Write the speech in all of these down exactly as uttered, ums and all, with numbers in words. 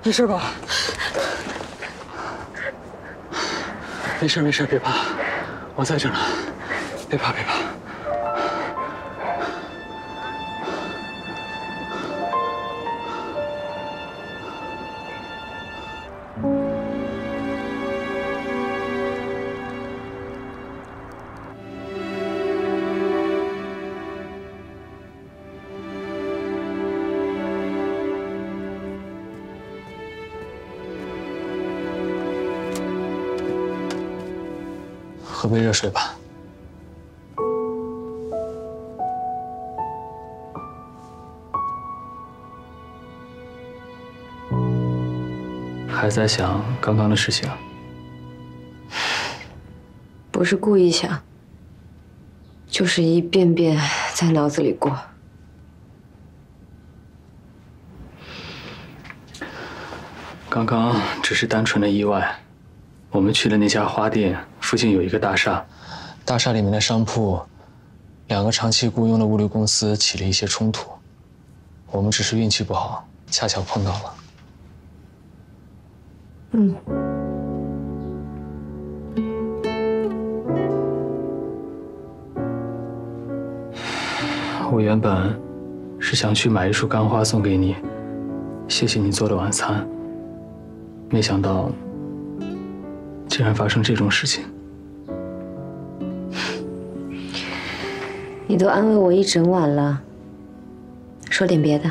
没事吧？没事没事，别怕，我在这呢，别怕别怕。喝杯热水吧。还在想刚刚的事情？ 不是故意想，就是一遍遍在脑子里过。 刚刚只是单纯的意外。我们去的那家花店附近有一个大厦，大厦里面的商铺，两个长期雇佣的物流公司起了一些冲突，我们只是运气不好，恰巧碰到了。 嗯。 我原本是想去买一束干花送给你，谢谢你做的晚餐，没想到竟然发生这种事情。 你都安慰我一整晚了，说点别的。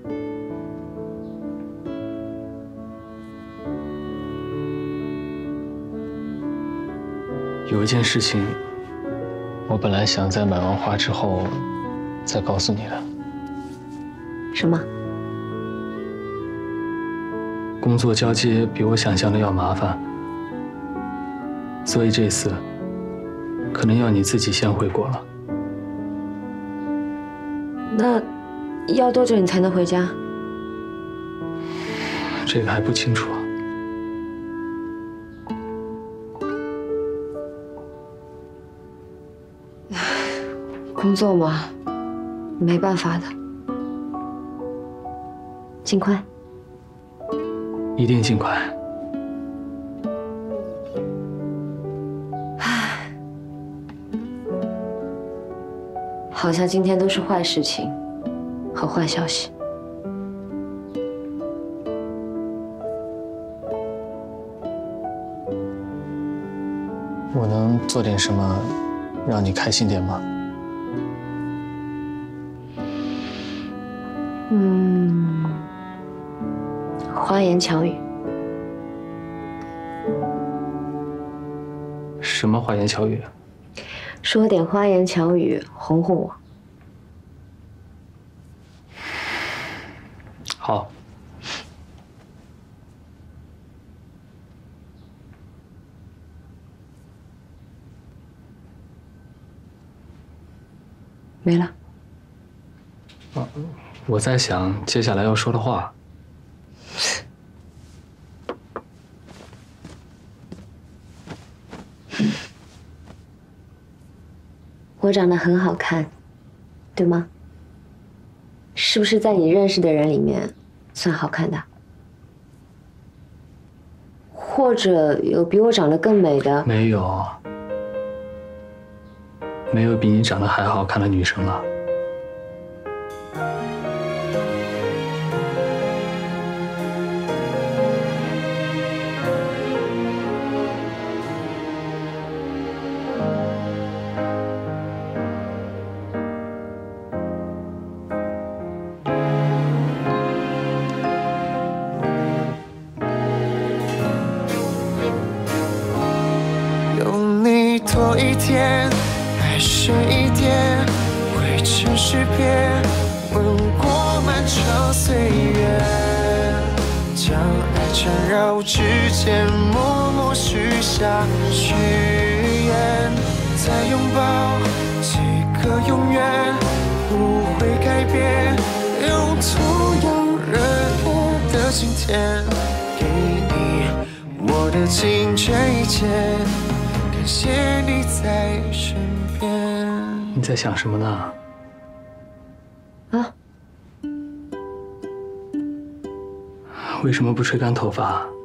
有一件事情，我本来想在买完花之后再告诉你的。 什么？ 工作交接比我想象的要麻烦。所以这次，可能要你自己先回国了。 那要多久你才能回家？ 这个还不清楚。 工作嘛，没办法的。尽快。 一定尽快。 好像今天都是坏事情和坏消息。 我能做点什么让你开心点吗？ 嗯，花言巧语。 什么花言巧语？ 说点花言巧语哄哄我。 好。 没了。 啊，我在想接下来要说的话。 我长得很好看，对吗？是不是在你认识的人里面算好看的？或者有比我长得更美的？ 没有，没有比你长得还好看的女生了。 多一天，爱深一点，灰尘识别，吻过漫长岁月，将爱缠绕指尖，默默许下许愿，再拥抱几个永远，不会改变，用同样热烈的今天，给你我的尽这一切。感谢你在身边。 你在想什么呢？ 啊？ 为什么不吹干头发？